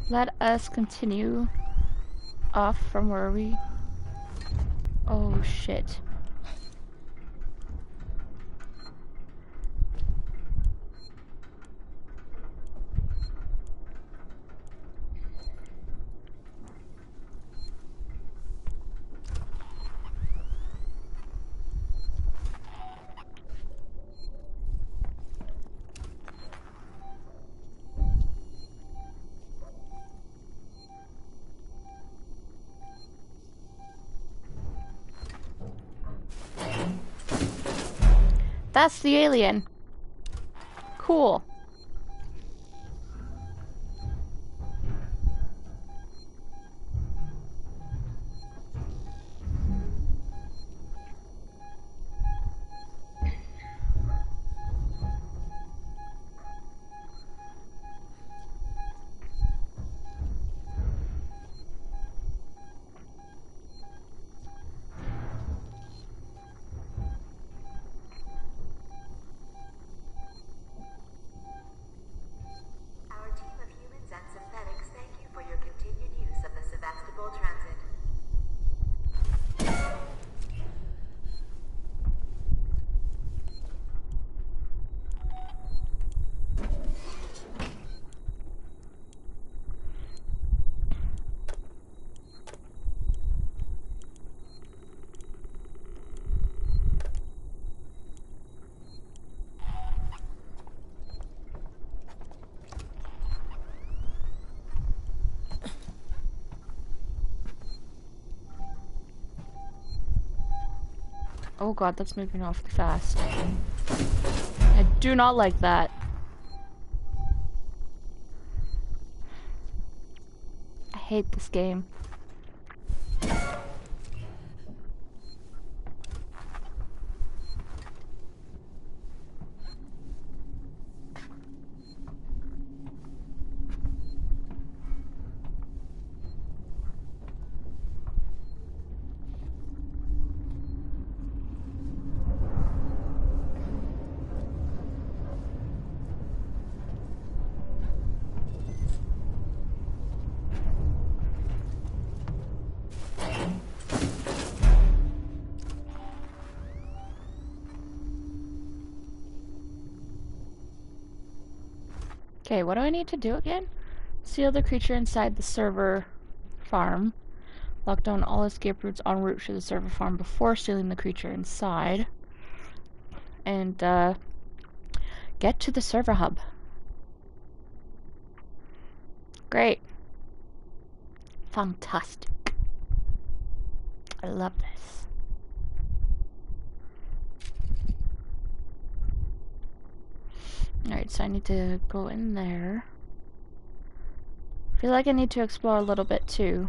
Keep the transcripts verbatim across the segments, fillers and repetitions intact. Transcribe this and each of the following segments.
Let us continue off from where we... Oh shit. That's the alien. Cool. Oh god, that's moving awfully fast. I do not like that. I hate this game. Okay, what do I need to do again? Seal the creature inside the server farm. Lock down all escape routes en route to the server farm before sealing the creature inside. And, uh, get to the server hub. Great. Fantastic. I love this. Alright, so I need to go in there. I feel like I need to explore a little bit too.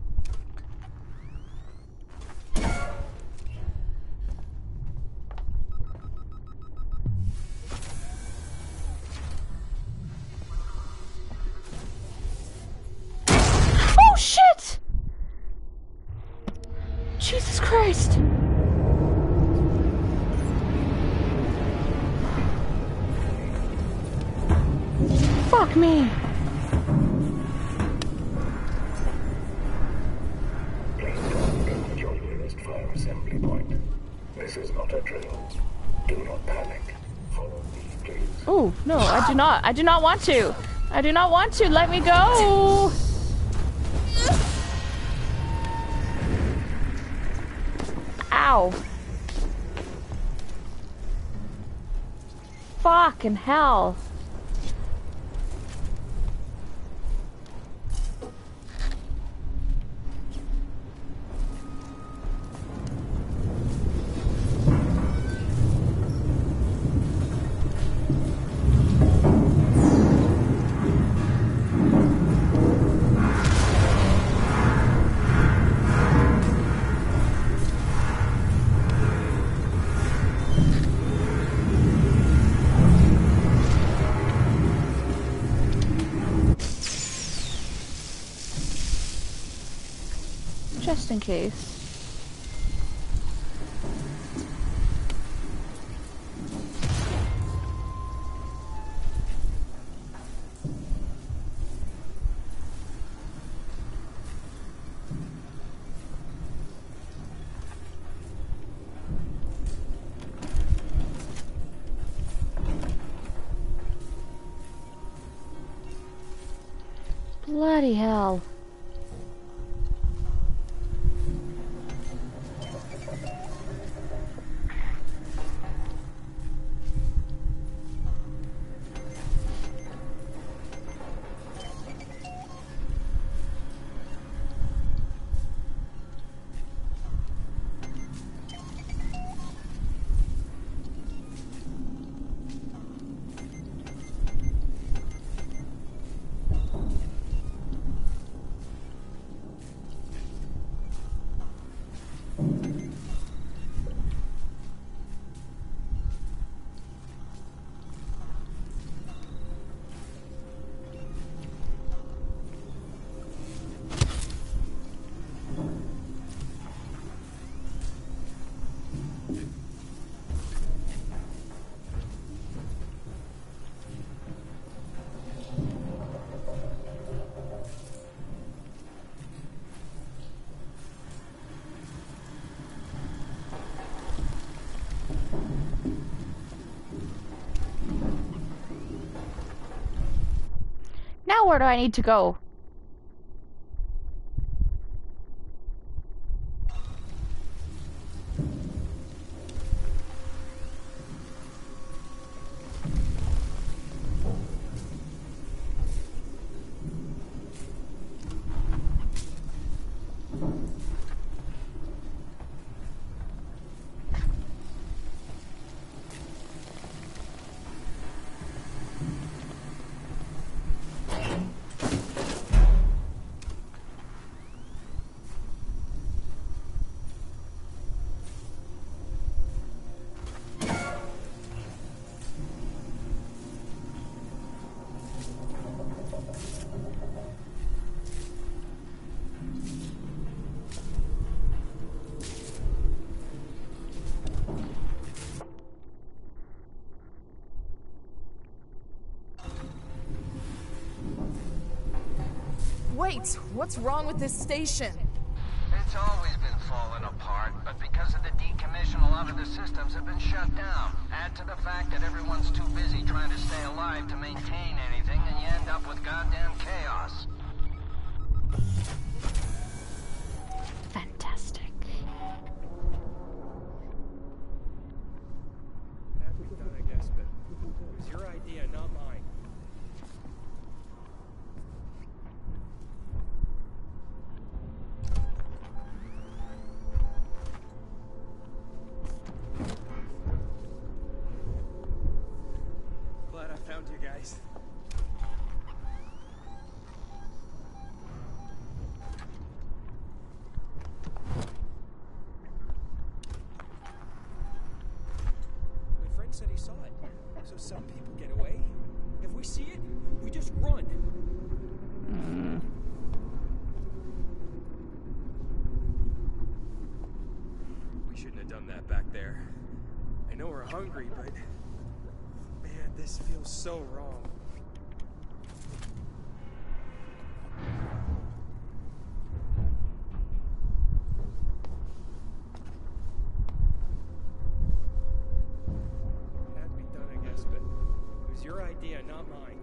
Oh shit! Jesus Christ! Fuck me! Please don't go at your nearest fire assembly point. This is not a drill. Do not panic. Follow me, please. Oh, no, I do not. I do not want to. I do not want to. Let me go! Ow. Fucking hell. Just in case. Bloody hell. Now where do I need to go? Wait, what's wrong with this station? It's always been falling apart, but because of the decommission, a lot of the systems have been shut down. Add to the fact that everyone's too busy trying to stay alive to maintain anything, and you end up with goddamn chaos. Fantastic. Had to be done, I guess, but it was your idea, not mine. Glad I found you guys. My friend said he saw it. So some people get away. If we see it, we just run. Mm. We shouldn't have done that back there. I know we're hungry, but man, this feels so wrong. Had to be done, I guess, but it was your idea, not mine.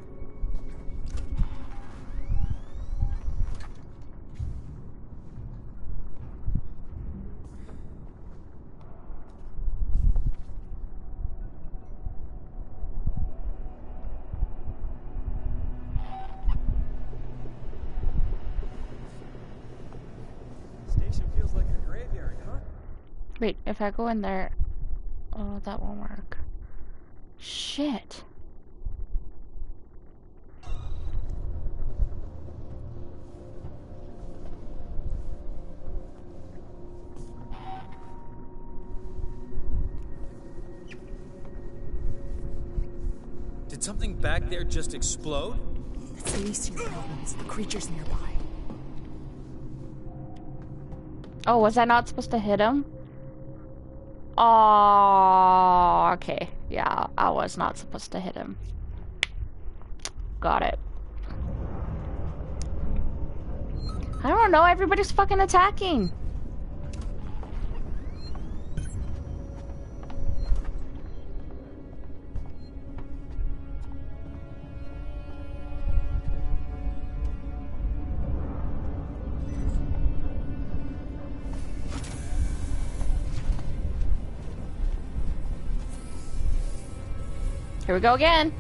Station feels like a graveyard, huh? Wait, if I go in there... Oh, that won't work. Shit. Did something back there just explode? That's the least of your problems. The creature's nearby. Oh, was I not supposed to hit him? Oh, okay. Yeah, I was not supposed to hit him. Got it. I don't know, everybody's fucking attacking. Here we go again.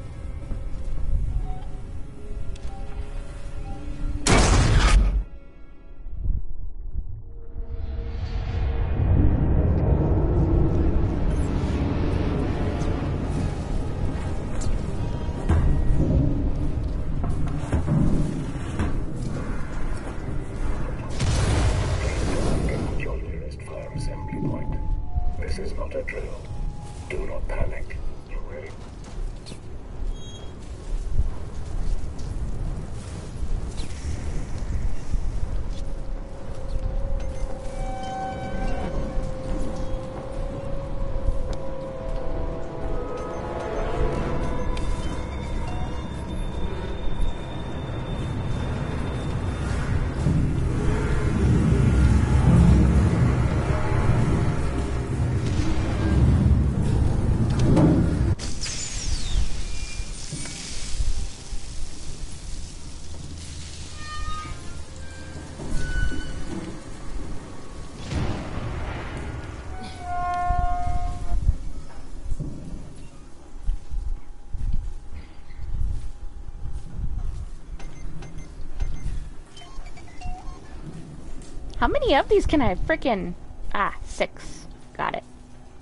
How many of these can I frickin'... Ah, six. Got it.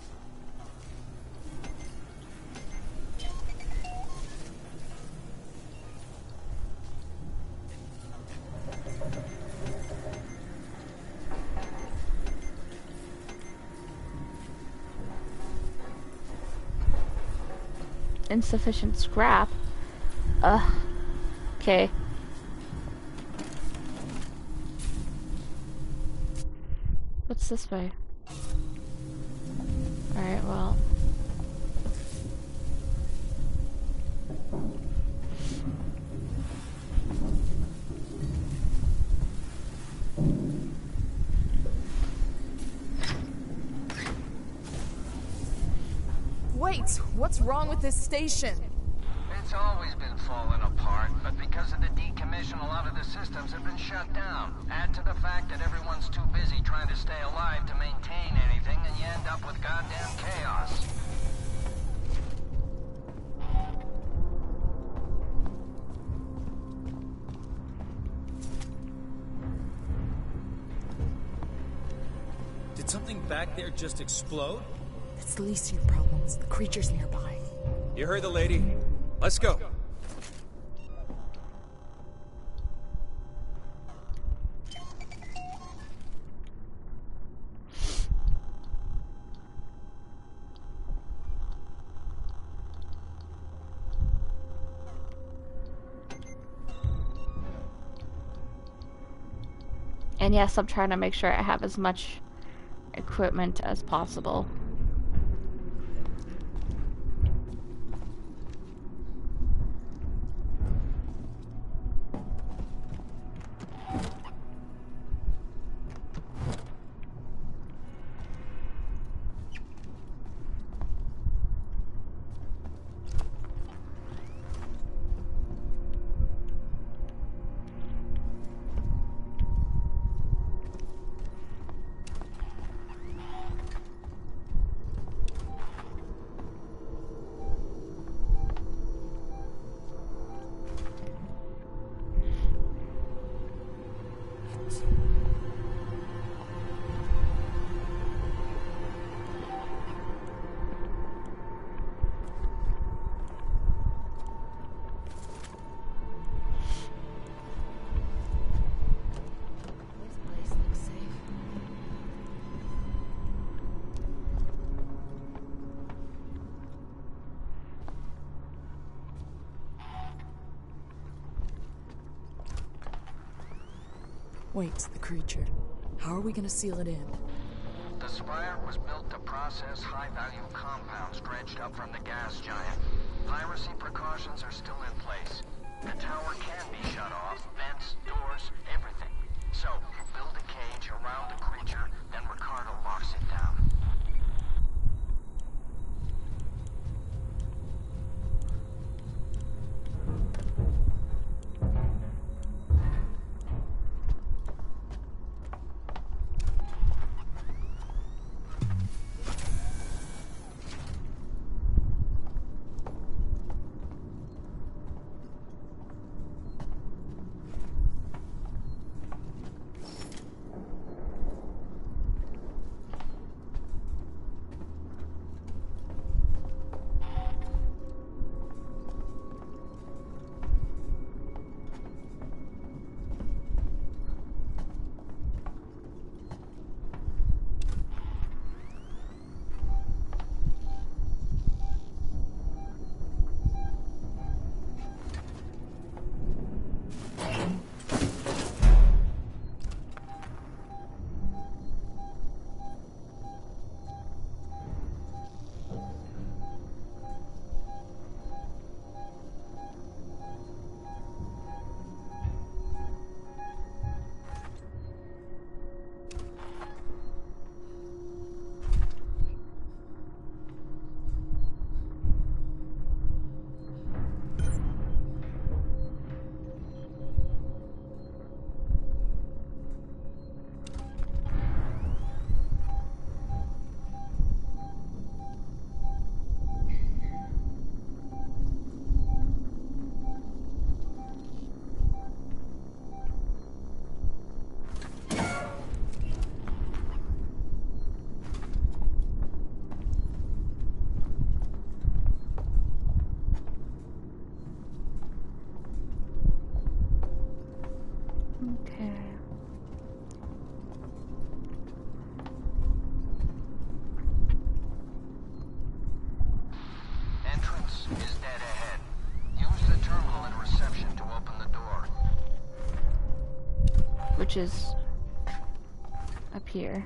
Insufficient scrap. Ugh. Okay. What's this way? Alright, well. Wait, what's wrong with this station? It's always been falling apart, but because of the decommission, a lot of the systems have been shut down. Add to the fact that everyone's too busy trying to stay alive to maintain anything, and you end up with goddamn chaos. Did something back there just explode? That's the least of your problems. The creature's nearby. You heard the lady. Let's go. And yes, I'm trying to make sure I have as much equipment as possible. Wait, the creature. How are we gonna seal it in? The Spire was built to process high-value compounds dredged up from the gas giant. Piracy precautions are still in place. The tower can be shut off, vents, doors, everything. So, build a cage around the creature, then Ricardo locks it down. Okay. Entrance is dead ahead. Use the terminal at reception to open the door. Which is up here.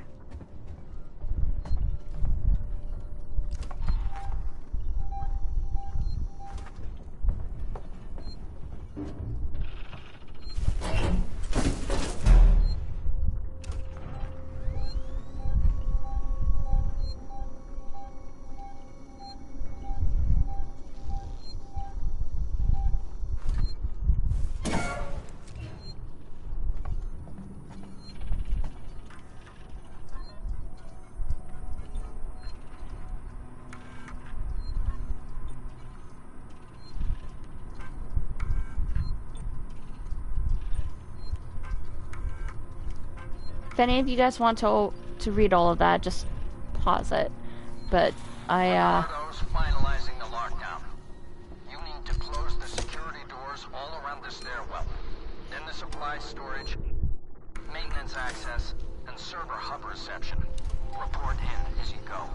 If any of you guys want to to read all of that, just pause it. But I, uh... Bernardo's finalizing the lockdown. You need to close the security doors all around the stairwell. Then the supply storage, maintenance access, and server hub reception. Report in as you go.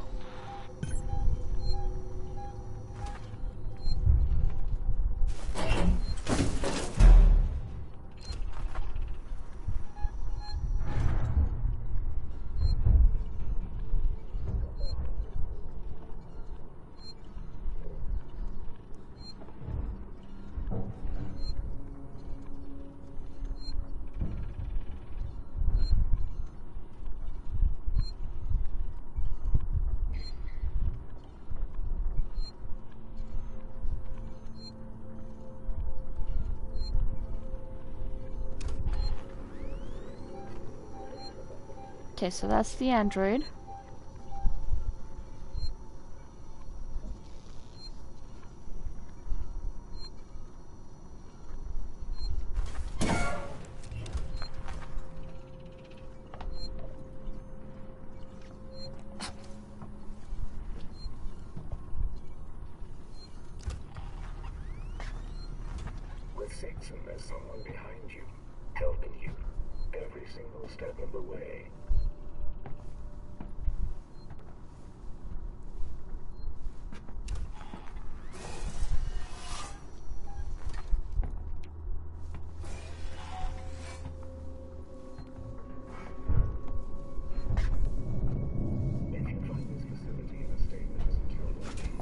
Okay, so that's the android. With six and there's someone behind you, helping you every single step of the way. If you find this facility in a state that isn't your own,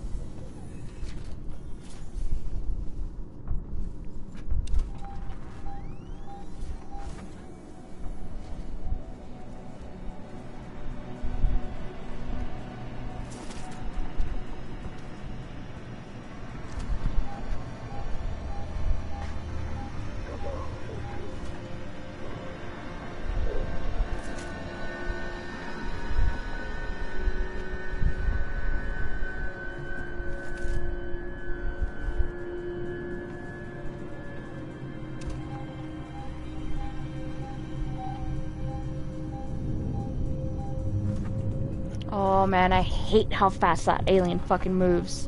Oh man, I hate how fast that alien fucking moves.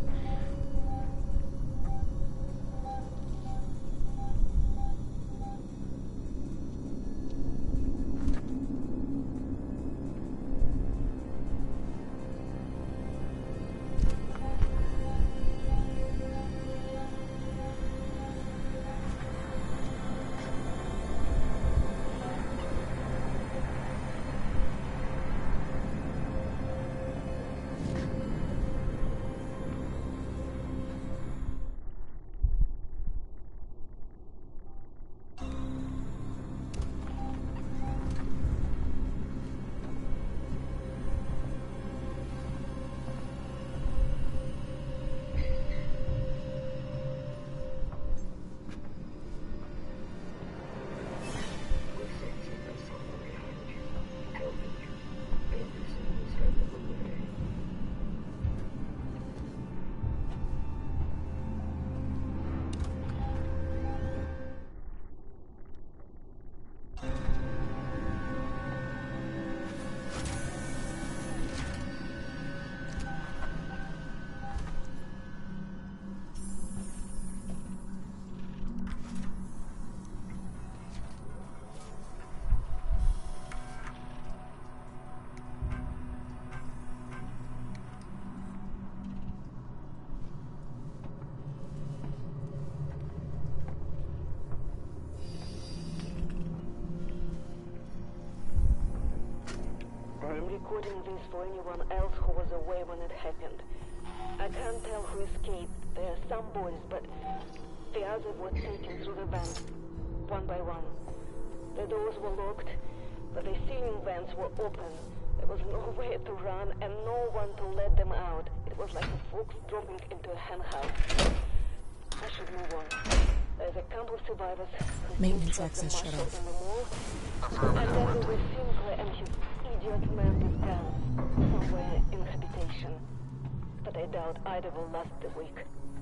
recording this for anyone else who was away when it happened. I can't tell who escaped. There are some boys, but the others were taken through the vents, one by one. The doors were locked, but the ceiling vents were open. There was nowhere to run and no one to let them out. It was like a fox dropping into a henhouse. I should move on. There's a couple of survivors who Maintenance still access trapped shut the off. marshal in the mall. And then there was Sinclair and his idiot man with guns somewhere in habitation. But I doubt either will last the week.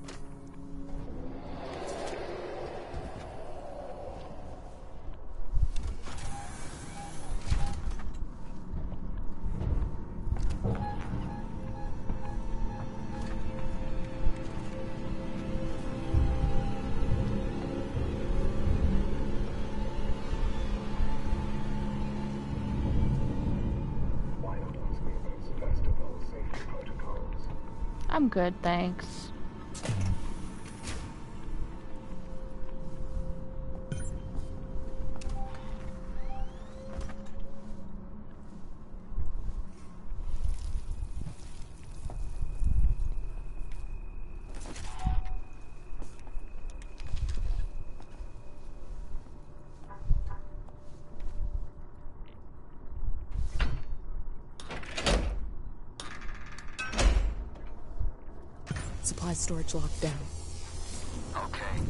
I'm good, thanks. Supply storage locked down. Okay.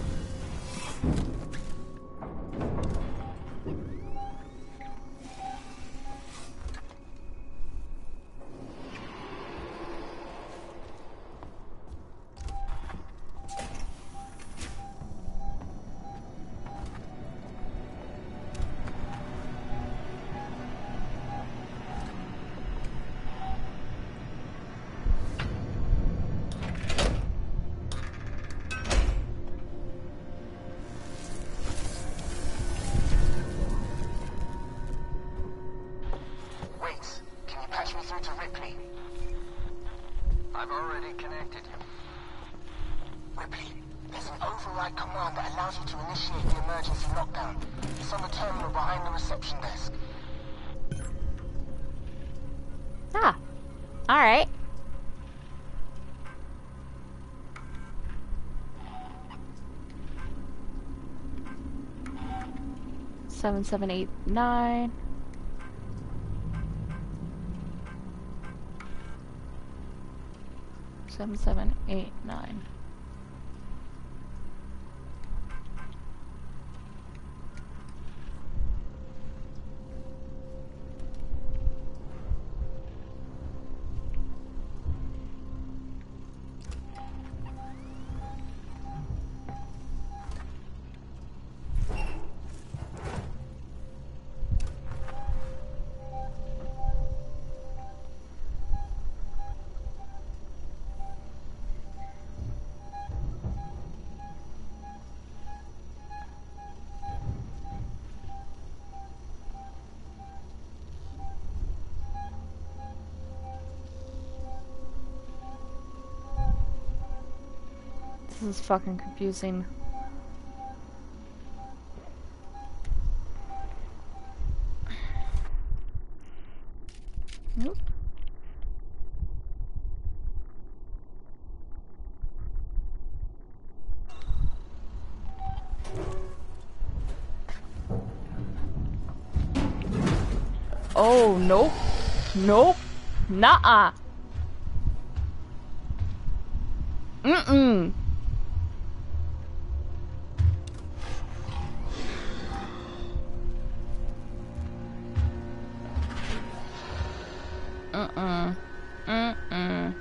I've already connected you. Ripley, there's an override command that allows you to initiate the emergency lockdown. It's on the terminal behind the reception desk. Ah. Alright. Seven, seven, eight, nine. Seven, seven, eight, nine. This is fucking confusing. Nope. Oh, nope. Nope. Nuh-uh. Mm-mm. Uh-uh. Mm-mm.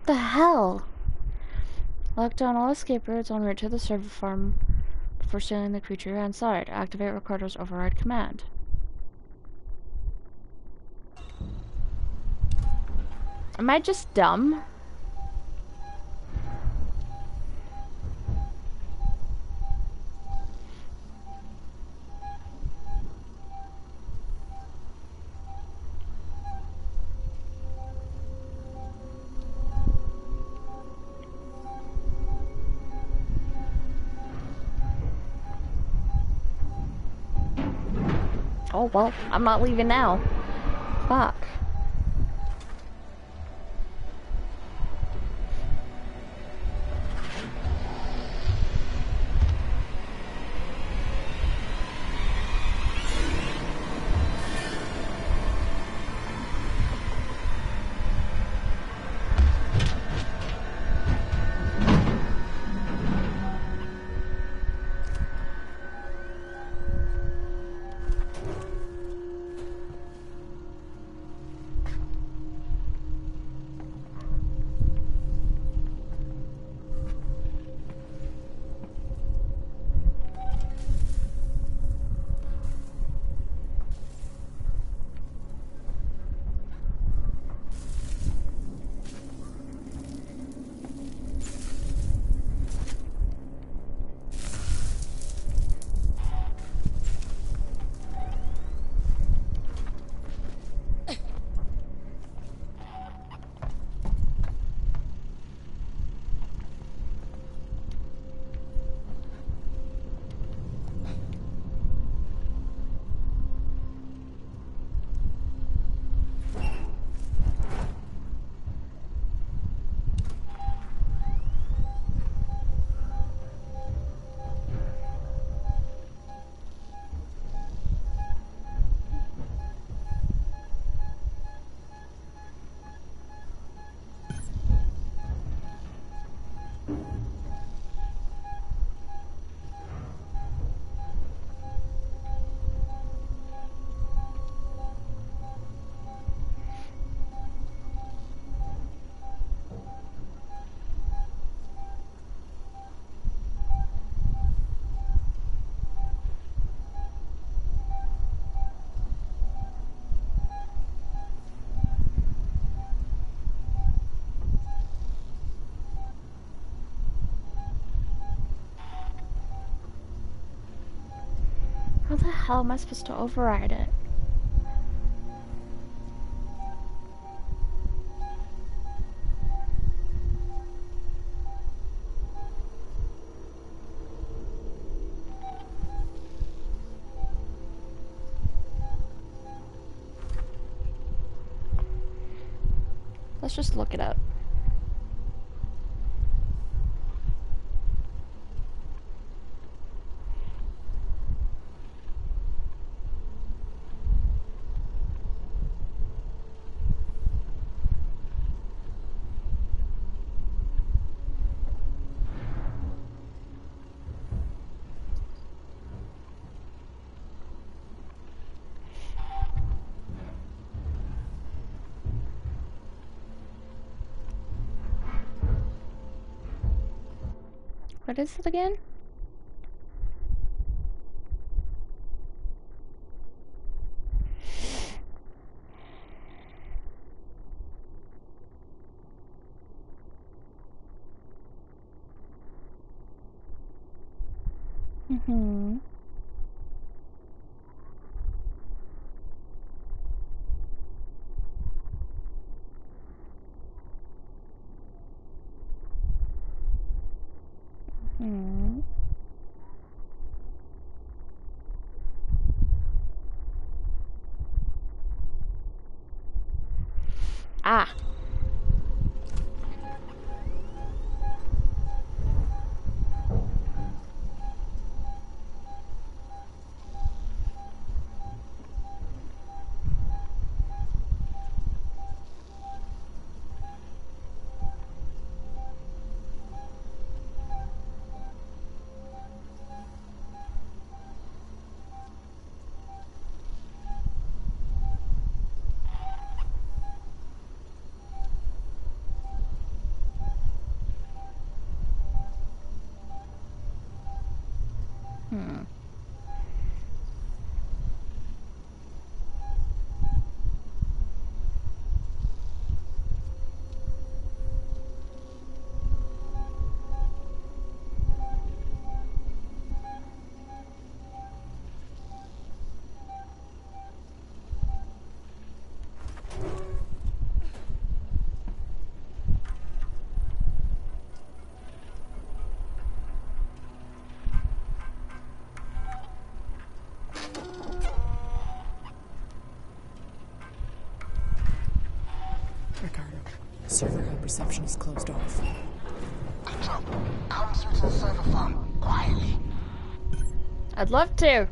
The hell? Lock down all escape routes en route to the server farm before stealing the creature inside. Activate Ricardo's override command. Am I just dumb? Oh, well, I'm not leaving now. Fuck. How the hell am I supposed to override it? Let's just look it up. What is it again? Mm-hmm. Hmm. Ah. Server hub reception is closed off. Good job. Come through to the server farm, quietly. I'd love to.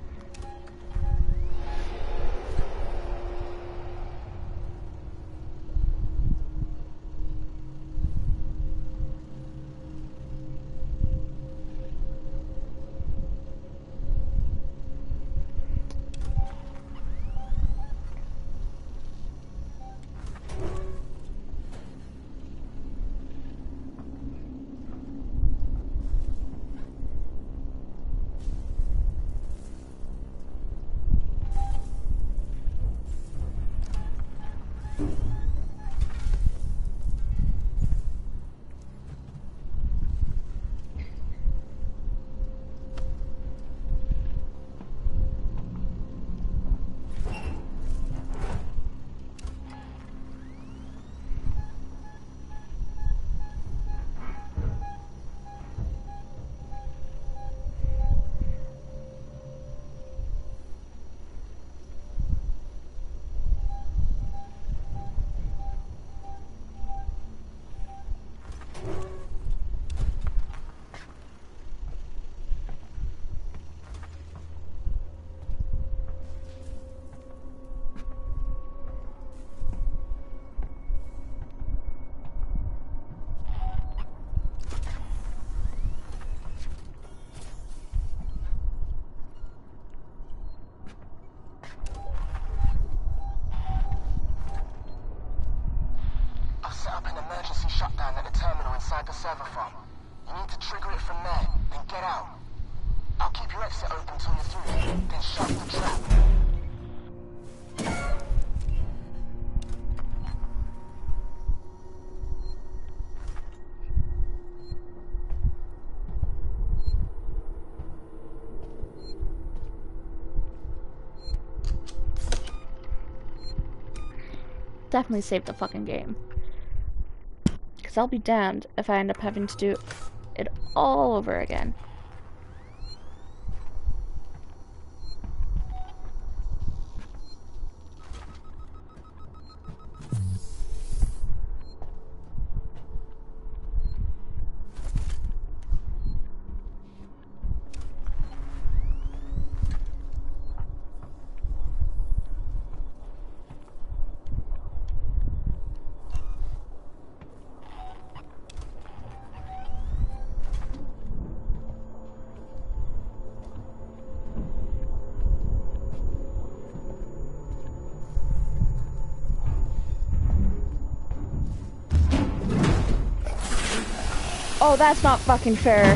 I've set up an emergency shutdown at the terminal inside the server farm. You need to trigger it from there, then get out. I'll keep your exit open till you're through, then shut the trap. Definitely save the fucking game. Because I'll be damned if I end up having to do it all over again. Oh, that's not fucking fair.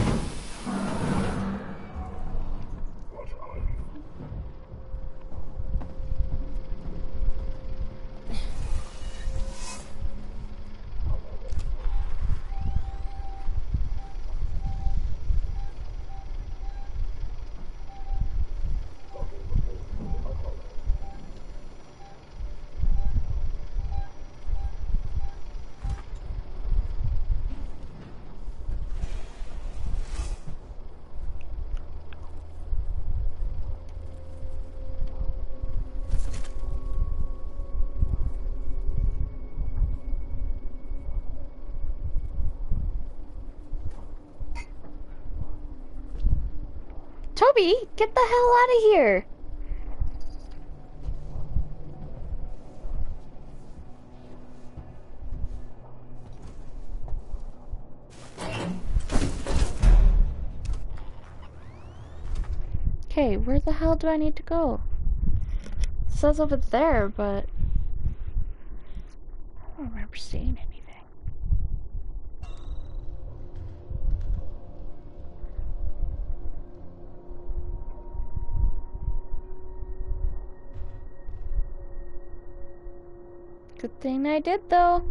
What are you? Toby, get the hell out of here! Okay, where the hell do I need to go? It says over there, but I don't remember seeing anything. Good thing I did, though.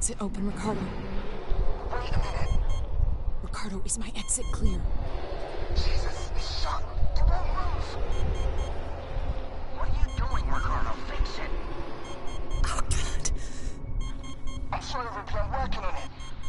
exit open, Ricardo. Wait a minute. Ricardo, is my exit clear? Jesus, it's shut. It won't move. What are you doing, Ricardo? Fix it. Oh, God. I'm sorry, Ripley. I'm working on it.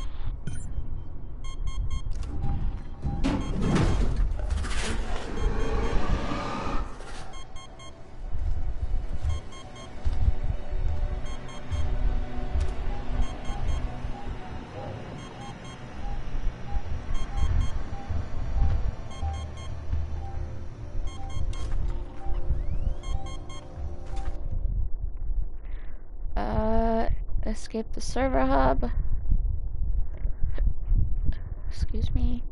Uh, escape the server hub. Excuse me.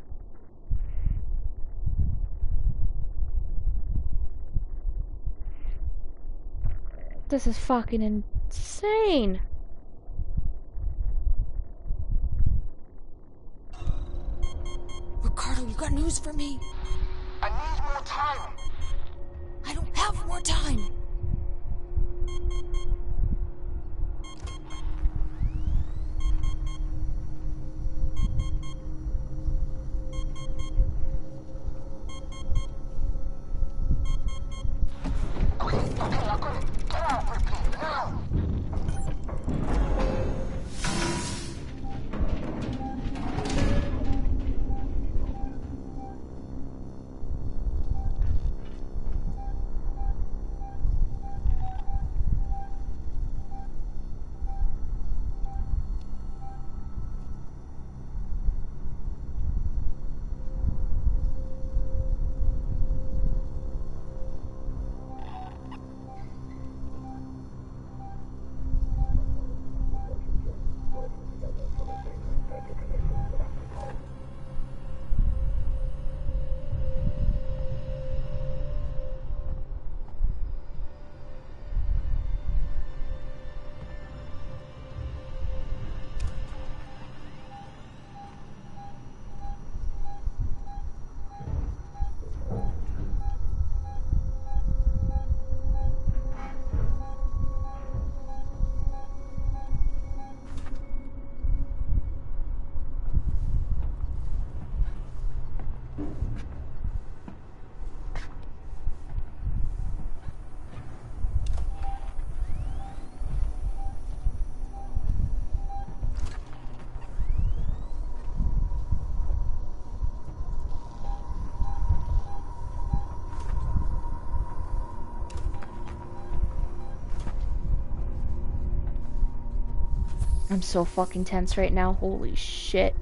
This is fucking insane. Ricardo, you got news for me? I need more time. I don't have more time. Okay, okay, I got it. Get out, Ripley, now! I'm so fucking tense right now. Holy shit.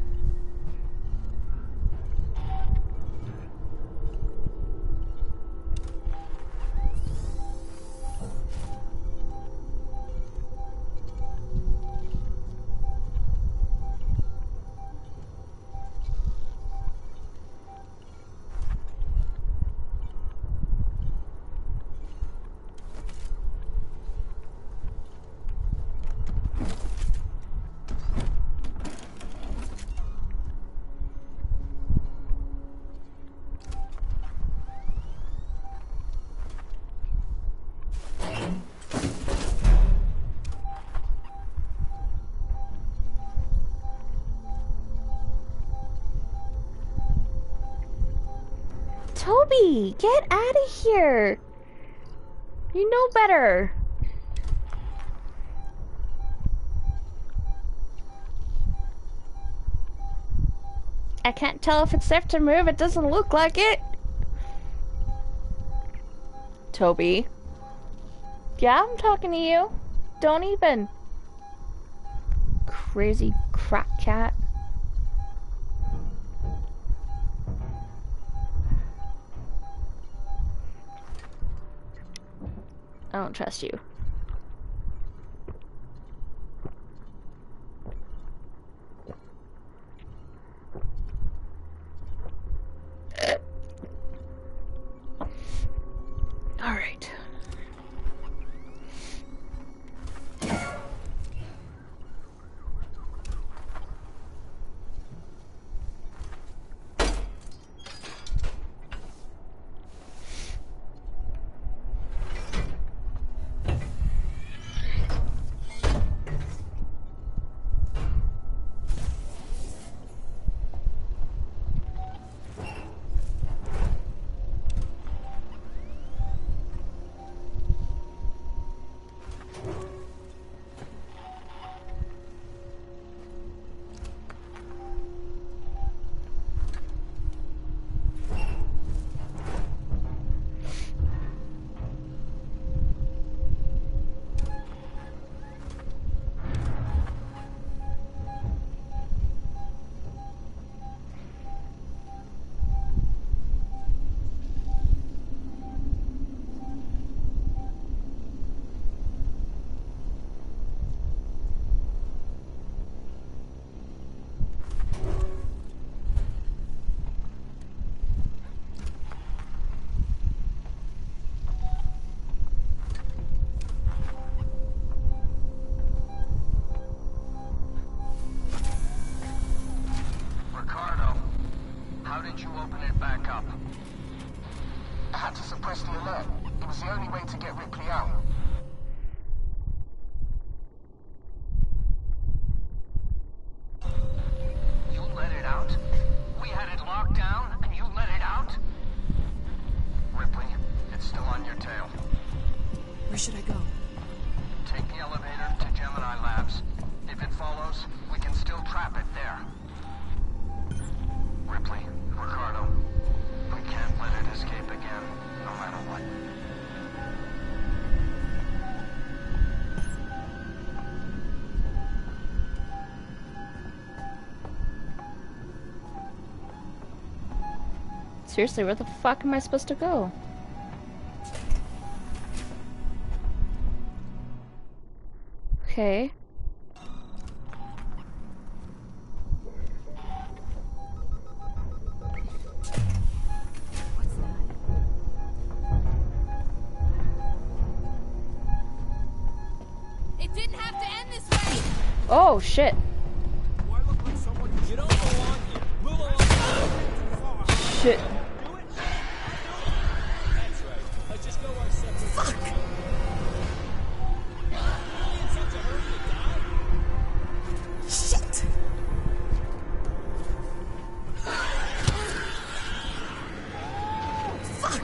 Toby, get out of here. You know better. I can't tell if it's safe to move. It doesn't look like it. Toby. Yeah, I'm talking to you. Don't even. Crazy crap cat. I don't trust you. All right. it back up? I had to suppress the alert. It was the only way to get Ripley out. You let it out? We had it locked down, and you let it out? Ripley, it's still on your tail. Where should I go? Take the elevator to Gemini Labs. If it follows, we can still trap it there. Ripley, Ricardo, we can't let it escape again, no matter what. Seriously, where the fuck am I supposed to go? Okay. It didn't have to end this way! Oh, shit. Do I look like someone? You don't belong here. Move along. Too far. Shit. Do it? That's right. Let's just go our separate ways. Fuck! Really in such a hurry to die? Shit! Fuck!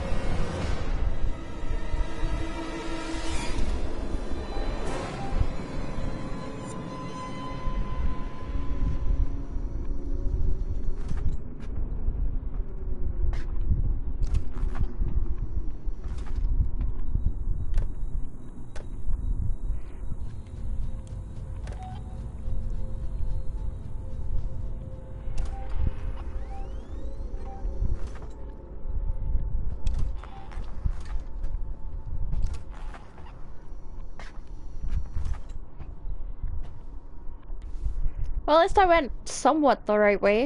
Well, at least I went somewhat the right way.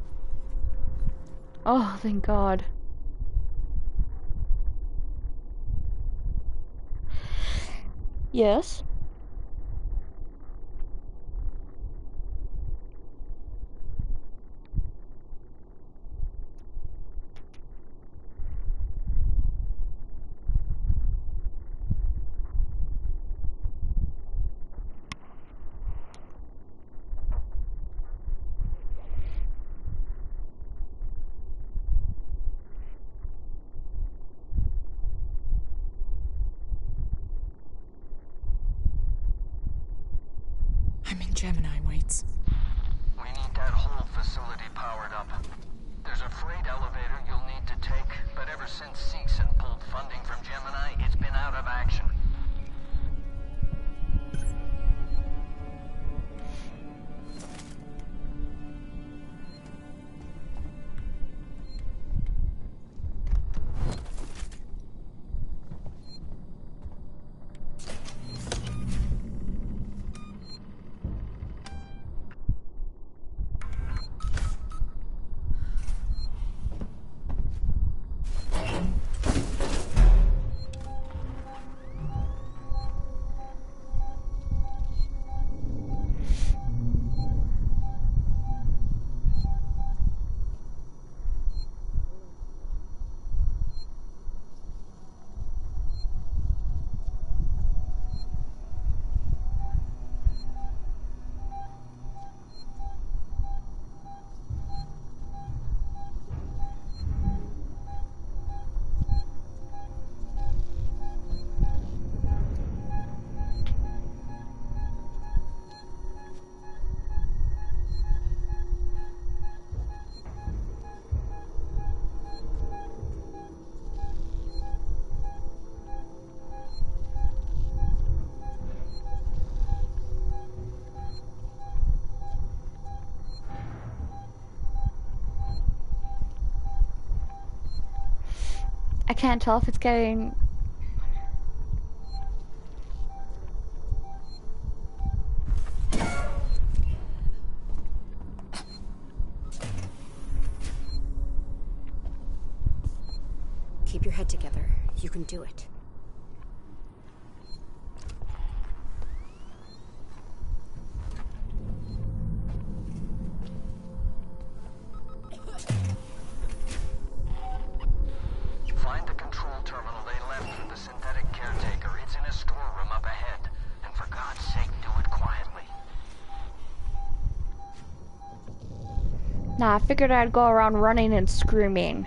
Oh, thank God. Yes. I'm in Gemini, Waits. We need that whole facility powered up. There's a freight elevator you'll need to take, but ever since Seegson pulled funding from Gemini, it's been out of action. I can't tell if it's getting... Keep your head together. You can do it. Nah, I figured I'd go around running and screaming.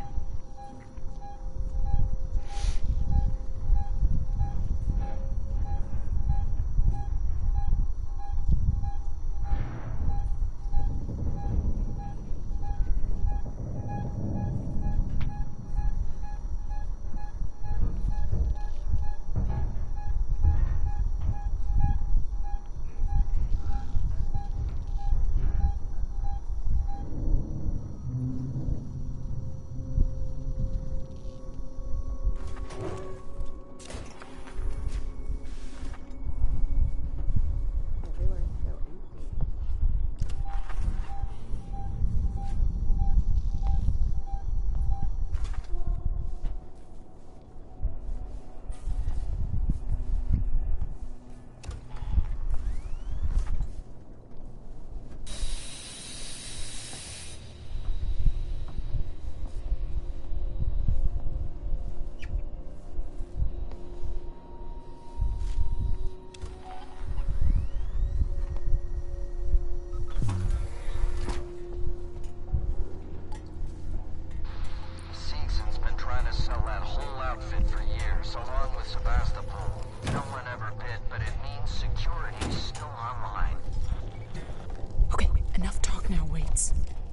Seegson's been trying to sell that whole outfit for years, along with Sebastopol. No one ever bid, but it means security's still online. Okay, enough talk now, Waits.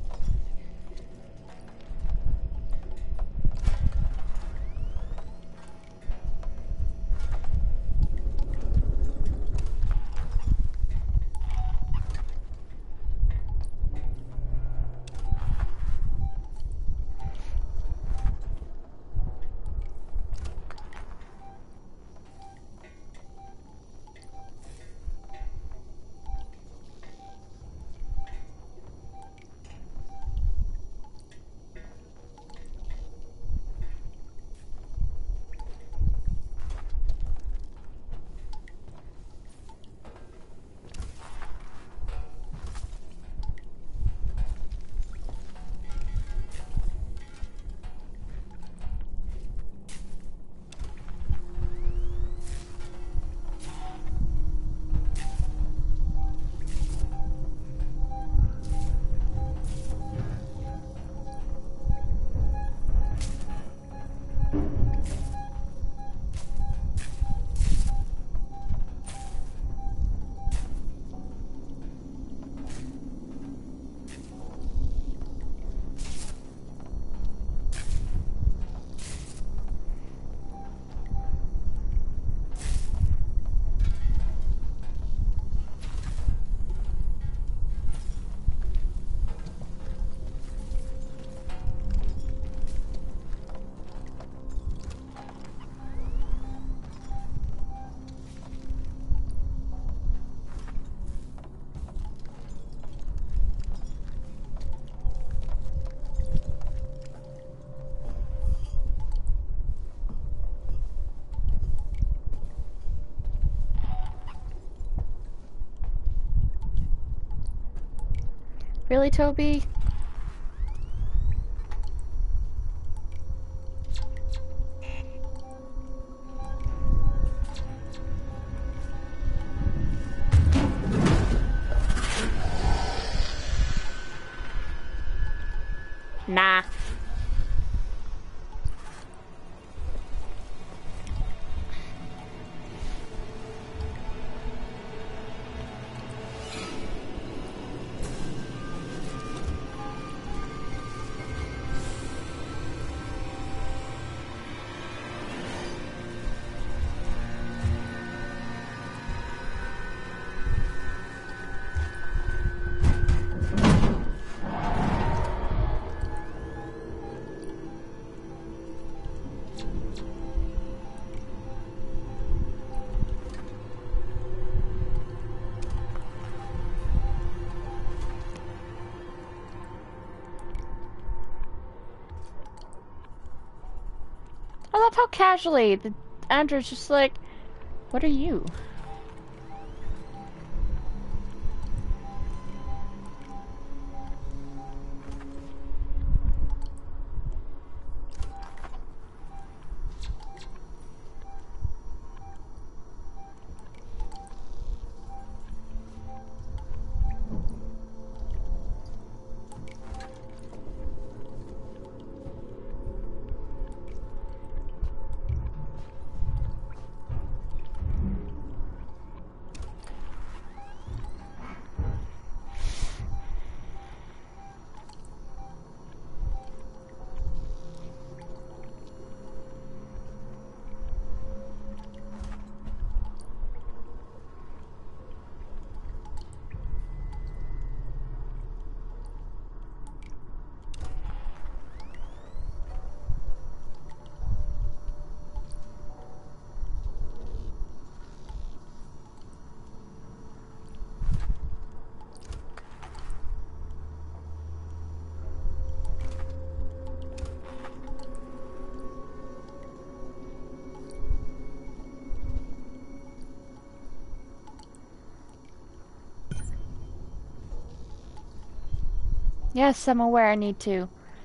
Really, Toby? Nah. I love how casually the Andrew's just like, what are you? Yes, I'm aware I need to.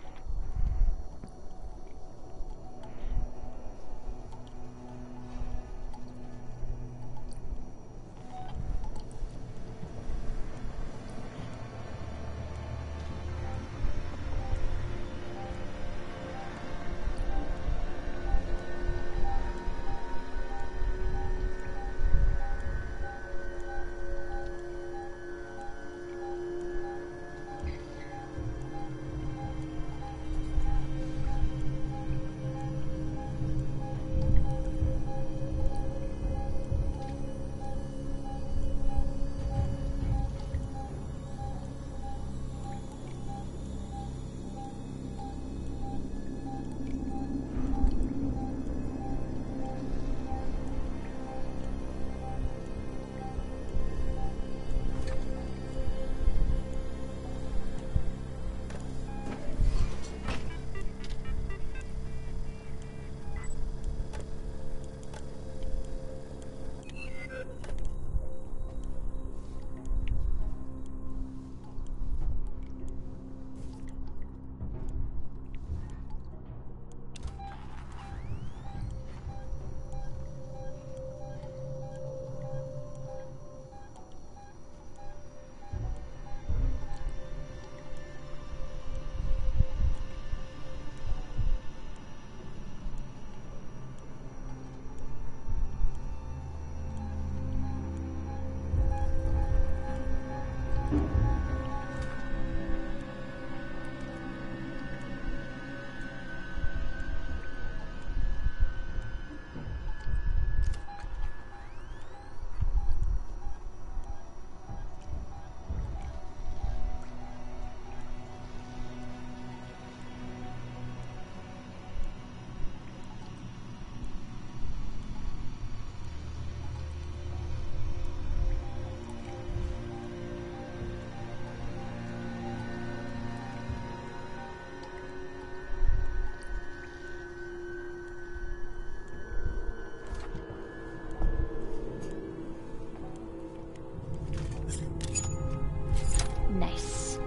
Nice.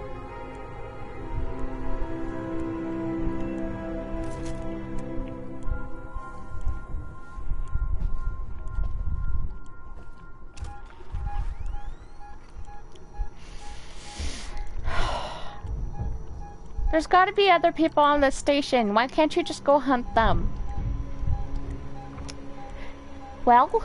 There's got to be other people on this station. Why can't you just go hunt them? Well...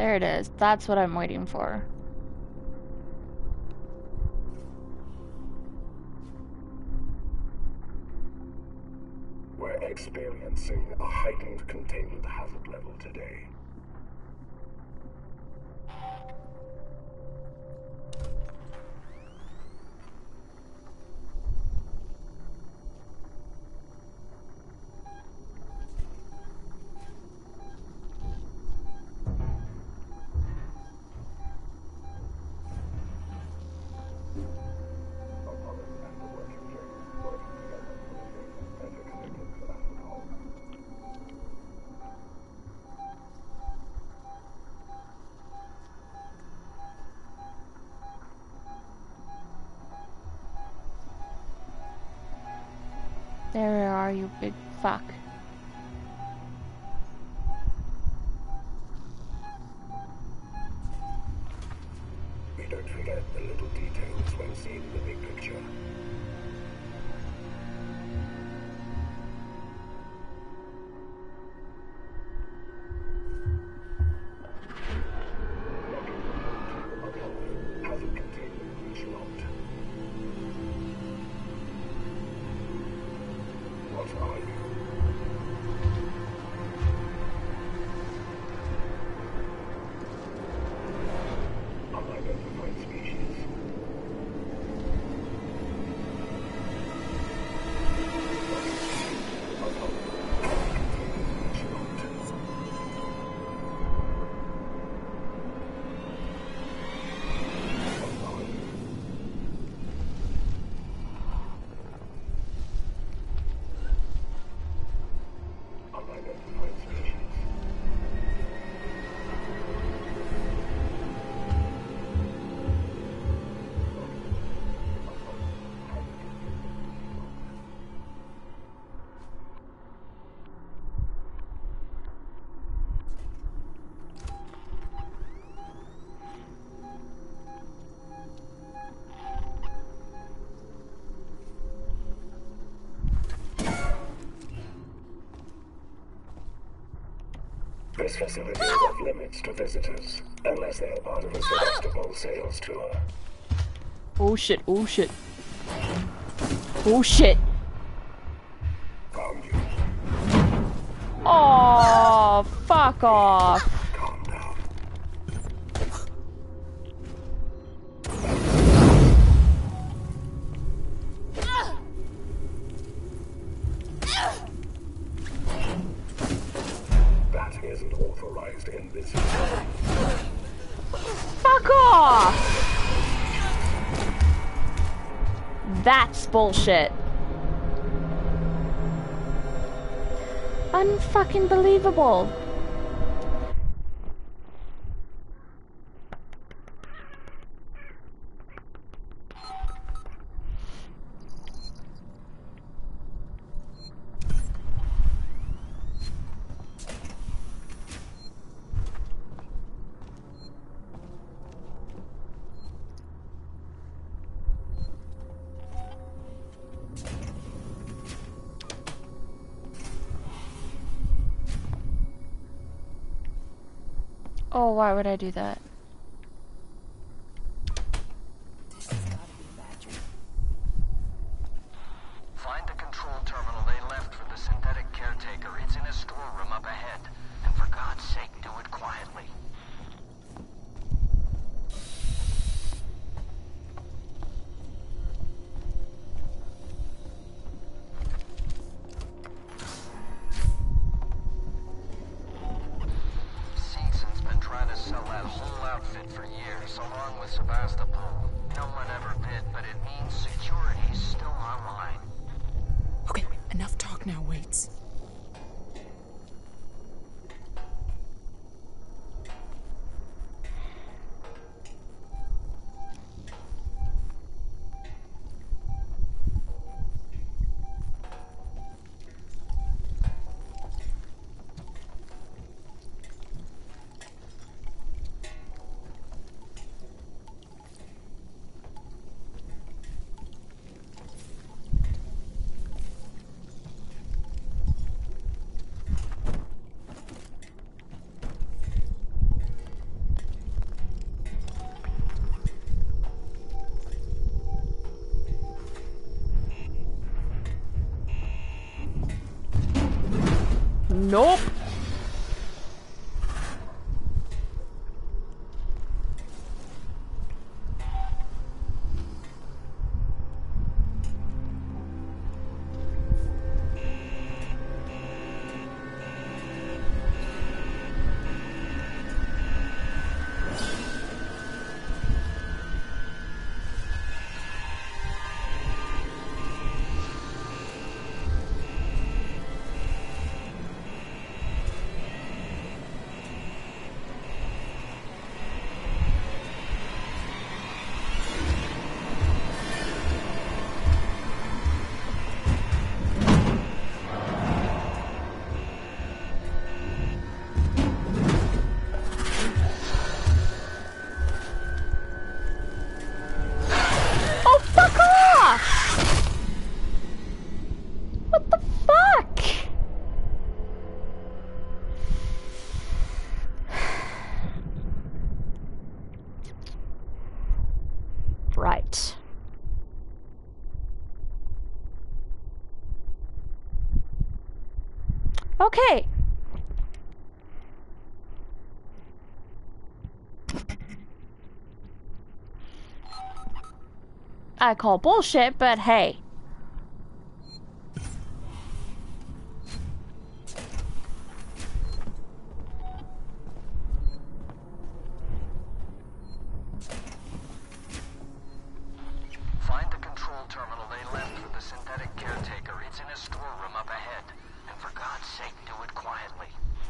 There it is. That's what I'm waiting for. We're experiencing a heightened containment hazard level today. There are you, big fuck. We don't forget the little details when seeing the big picture. Hazard containment breach locked. What are you? Unidentified species. Unidentified species. This facility is off limits to visitors, unless they are part of a Sevastopol sales tour. Oh shit, oh shit. Oh shit. Found you. Oh, fuck off. Calm down. That isn't authorized in this facility. Fuck off. That's bullshit. Unfucking believable. Oh, why would I do that? Find the control terminal they left for the synthetic caretaker. It's in a storeroom up ahead. And for God's sake, do it quietly. Seegson's been trying to sell that whole outfit for years, along with Sevastopol. No one ever bid, but it means security's still online. Okay, enough talk now, Waits. Nope. Right. Okay. I call bullshit, but hey. Find the control terminal they left for the synthetic caretaker. It's in a storeroom up ahead. And for God's sake, do it quietly.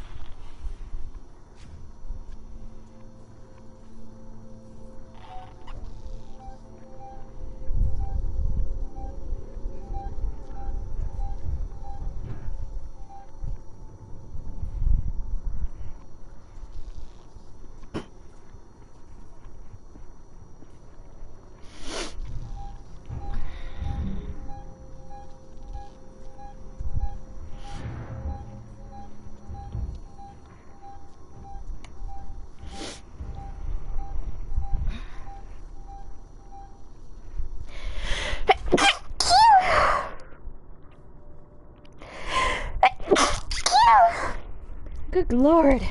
Good Lord.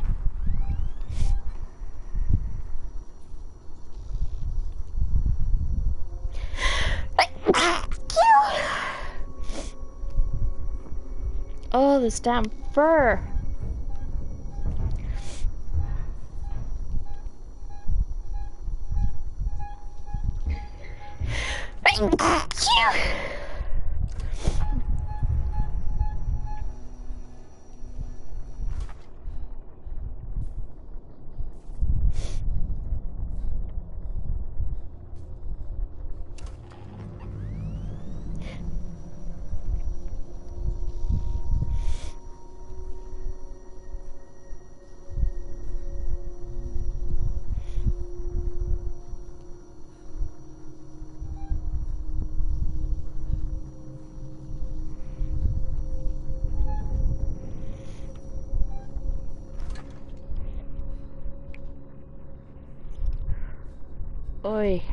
Oh, this damn fur. Oi.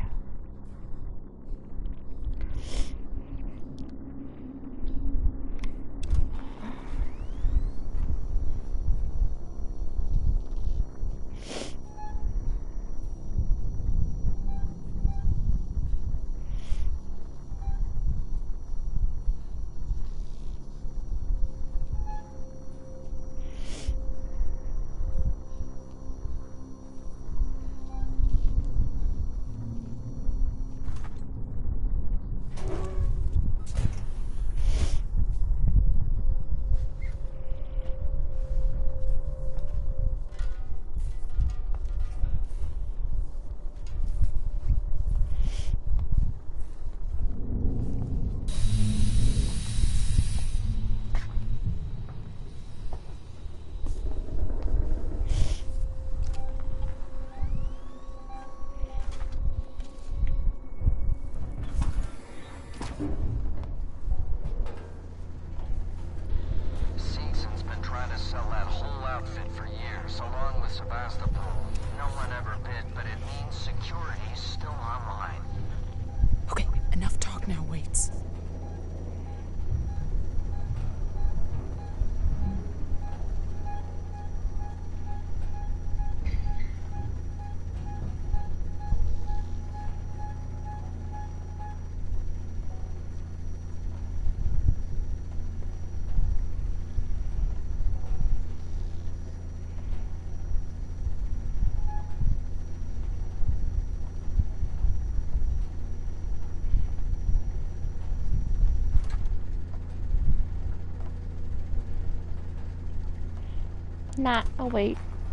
Nah, I'll wait.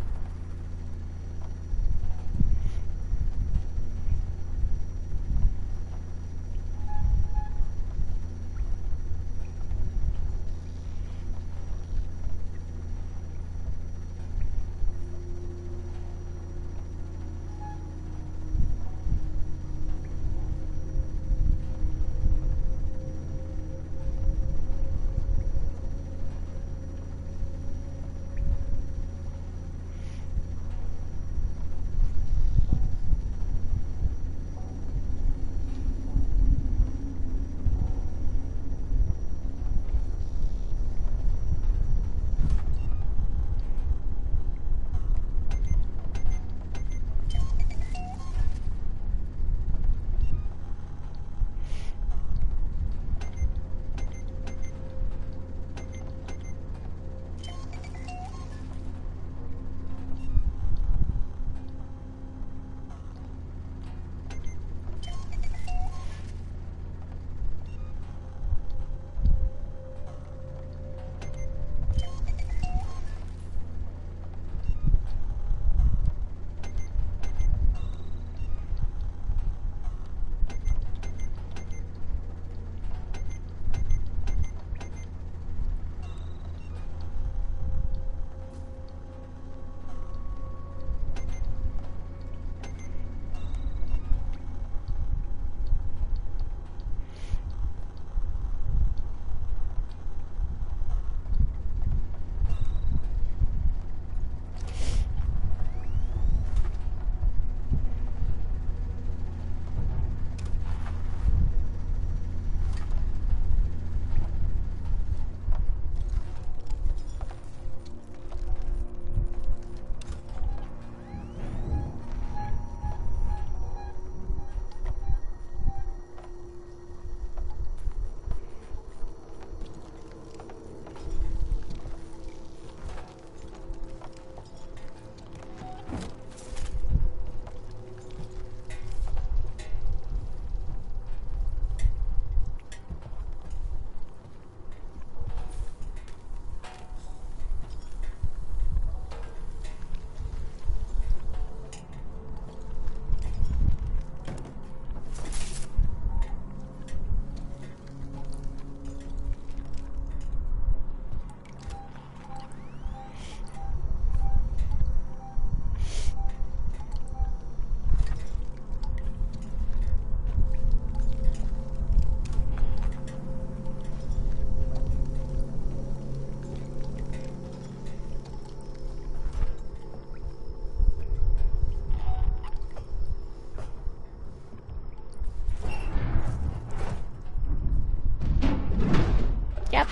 Yep.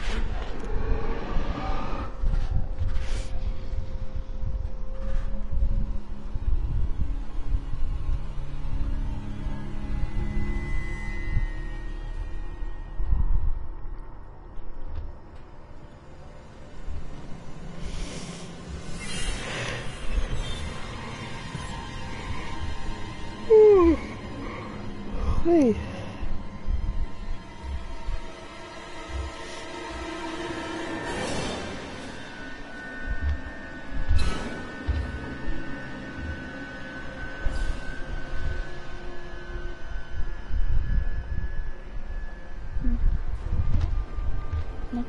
Hey. No.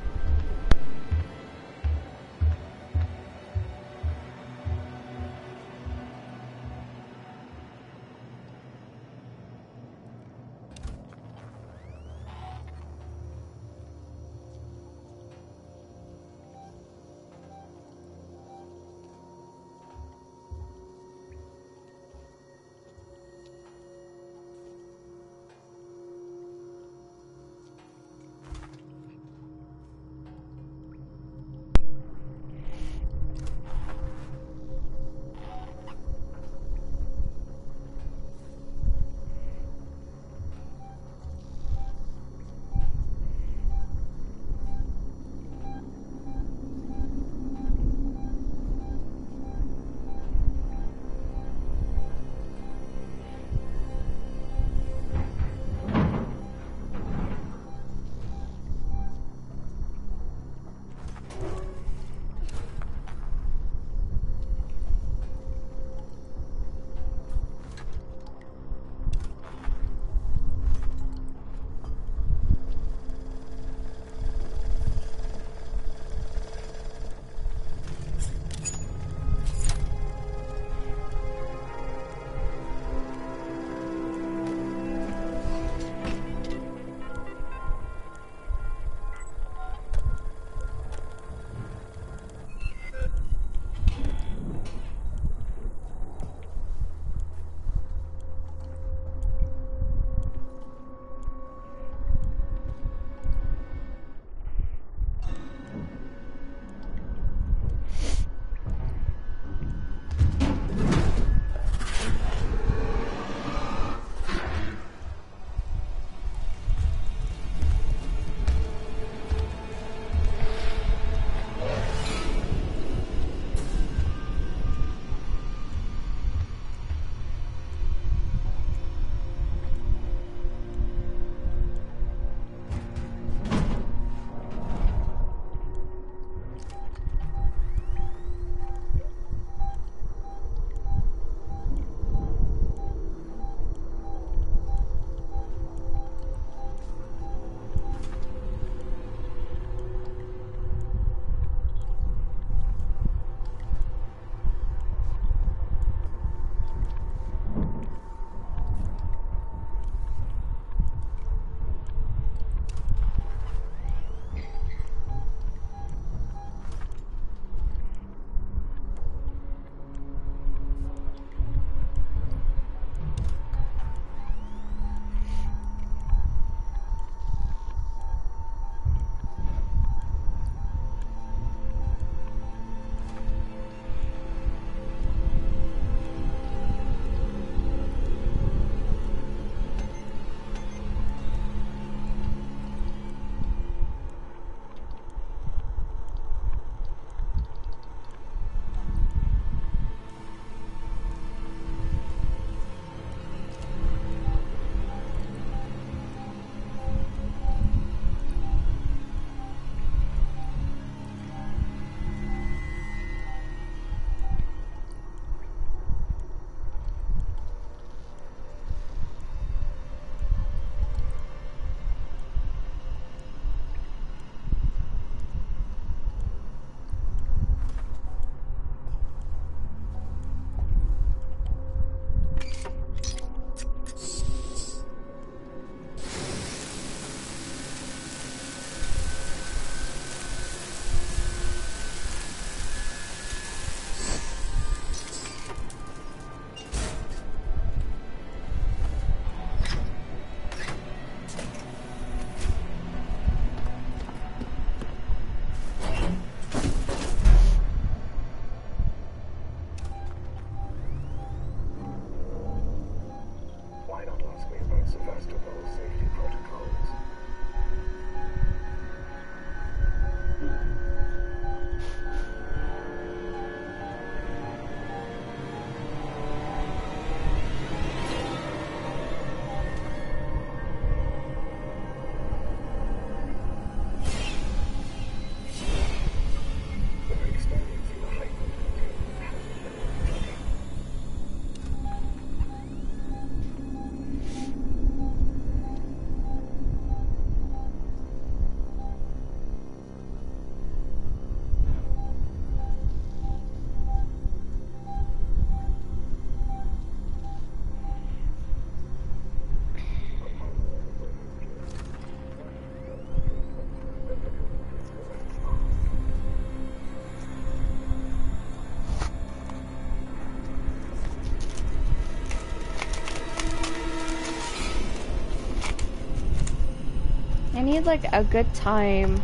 need like a good time.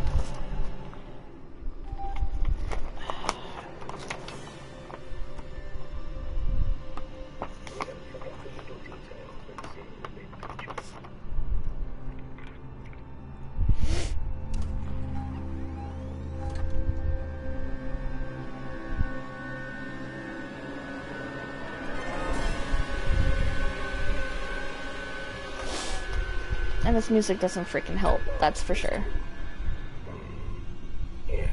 And this music doesn't freaking help, that's for sure. Yeah.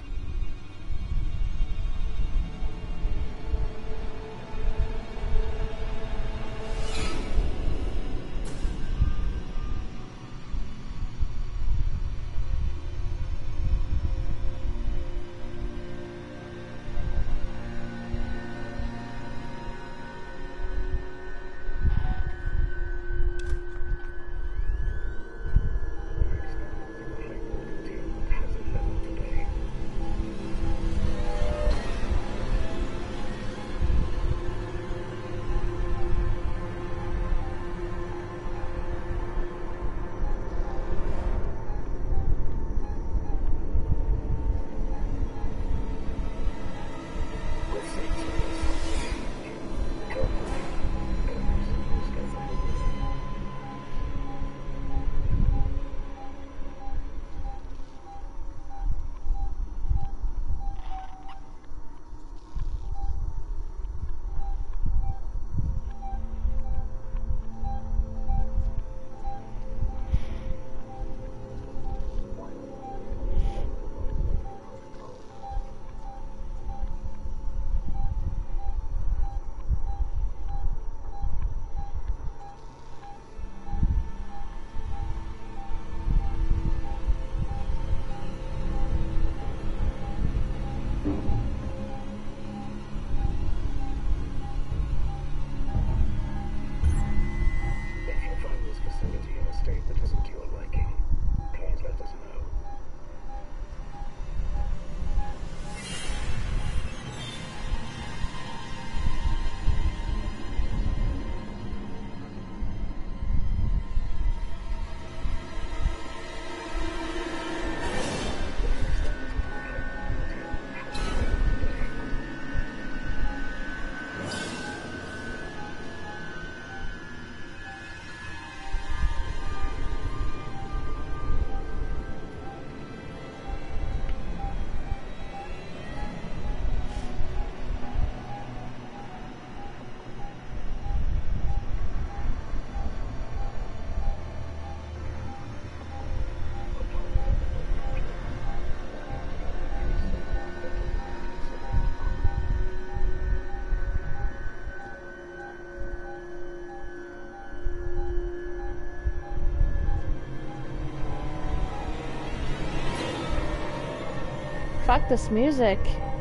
Fuck this music.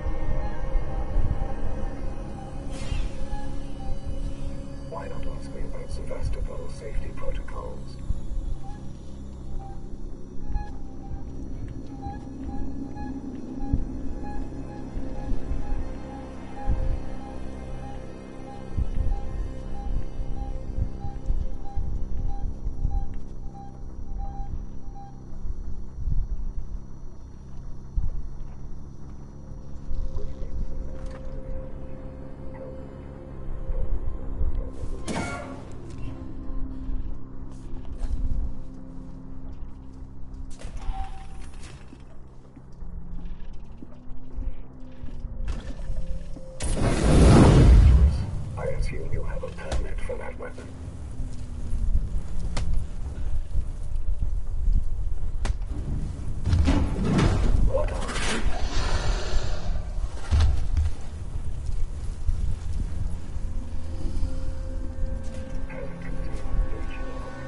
Why not ask me about Sevastopol safety protocols? I assume you have a permit for that weapon. What are you? Hasn't contained breach logged.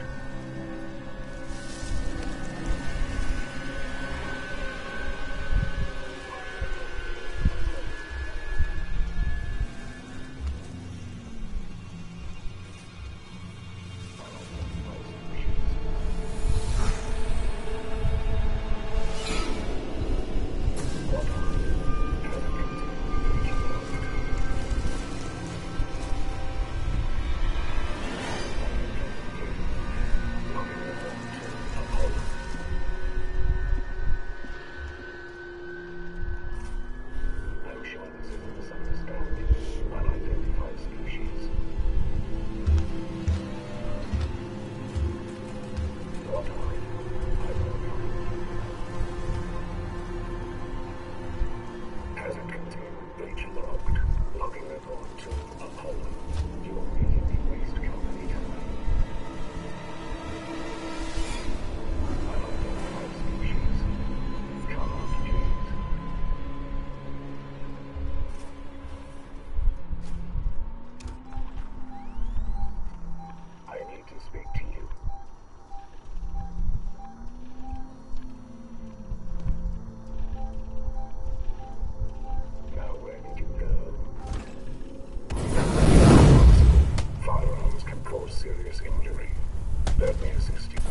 serious injury. Let me assist you.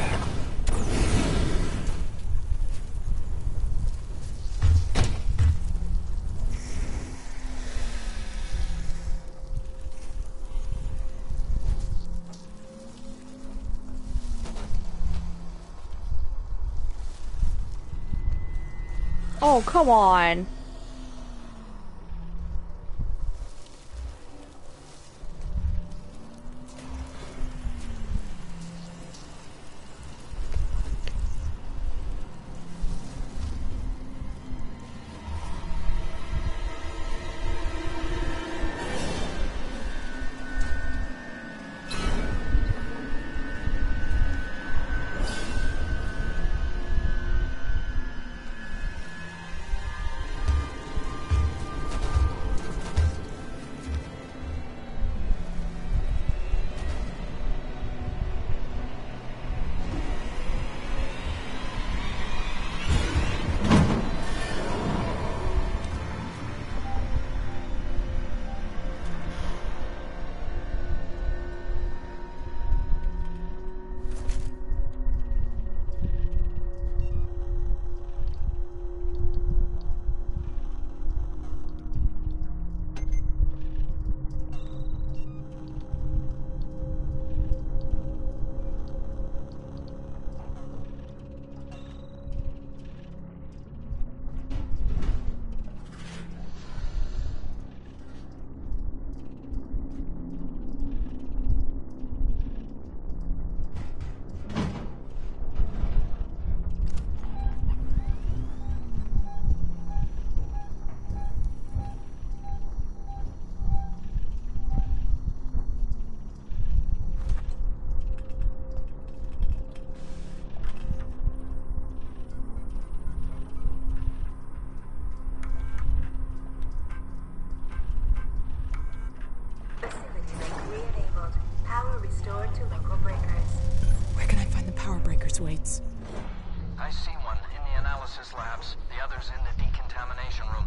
Oh, come on. Restored to local breakers. Where can I find the power breakers, Waits? I see one in the analysis labs. The other's in the decontamination room.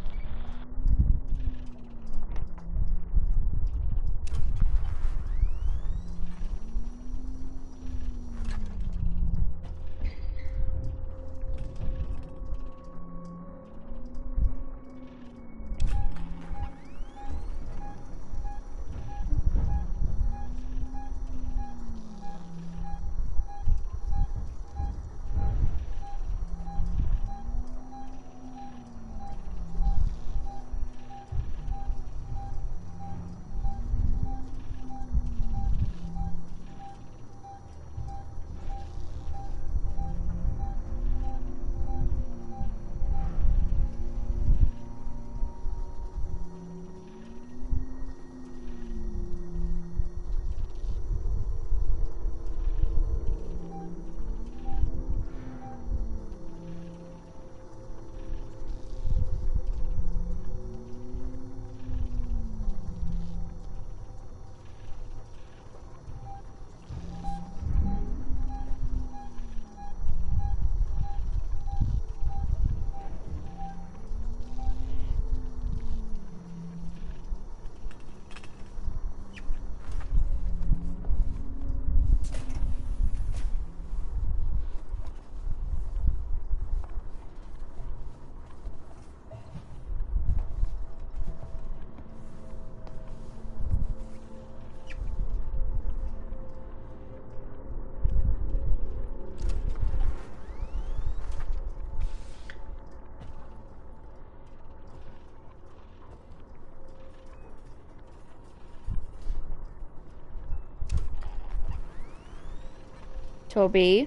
Toby.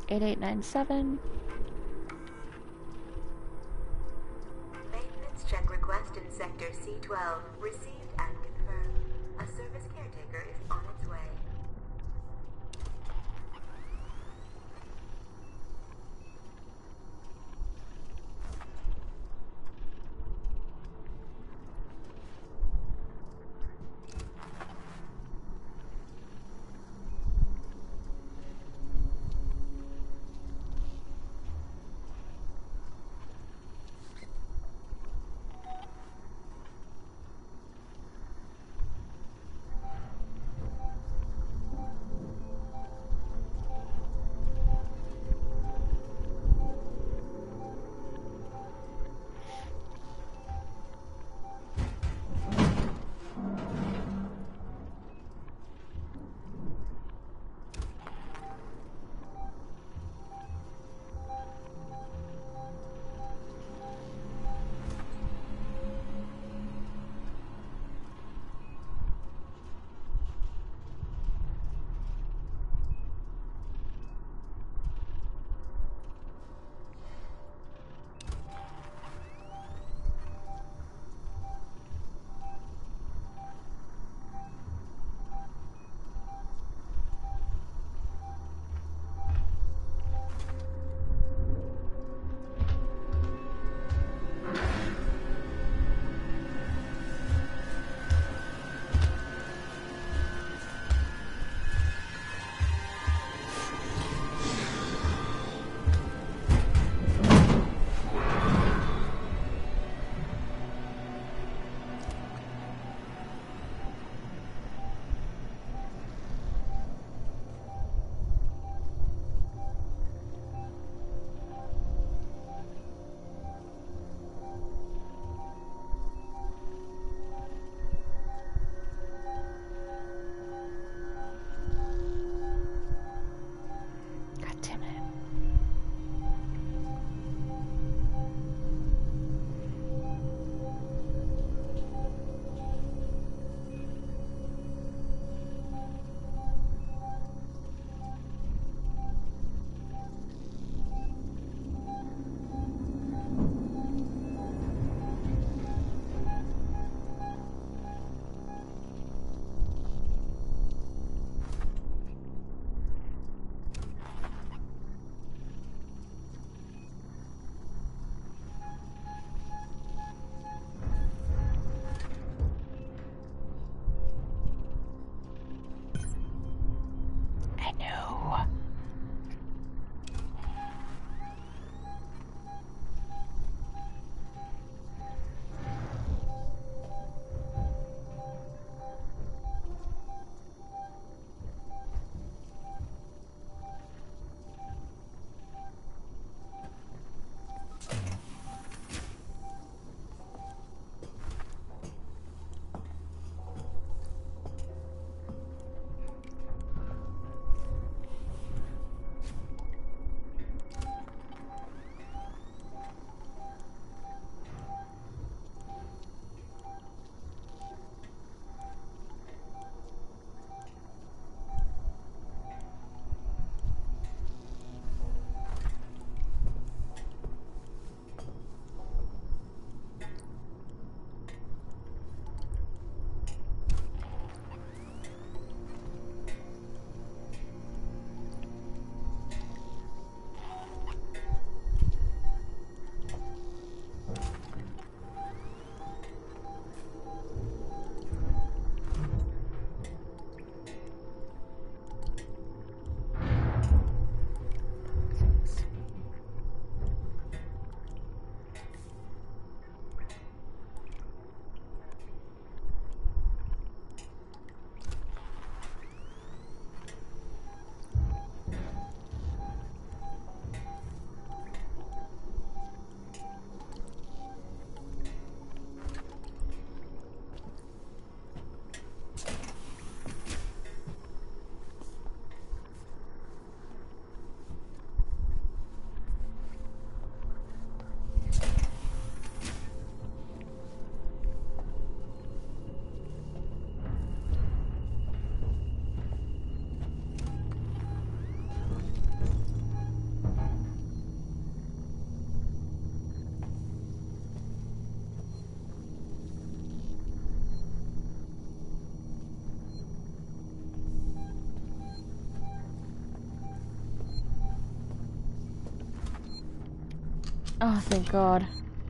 eight eight nine seven. Maintenance check request in Sector C twelve. Received and confirmed. A service caretaker is on its way. Oh, thank God.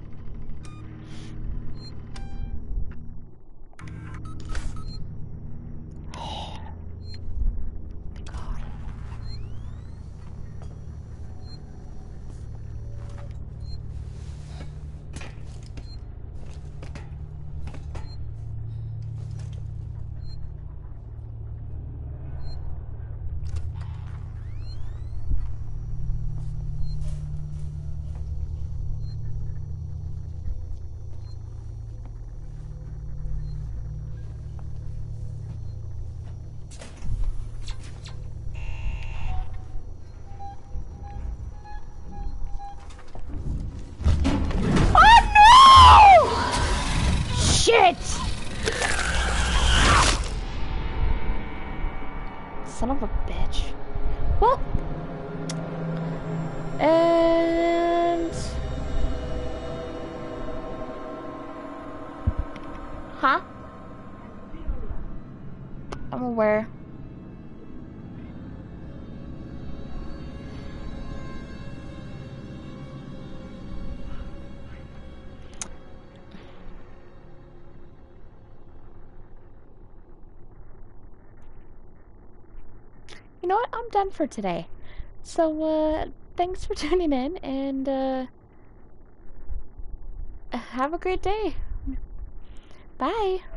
Shit! Son of a bitch. Well, and huh? I'm aware. You know what? I'm done for today. So, uh, thanks for tuning in, and, uh, have a great day. Bye.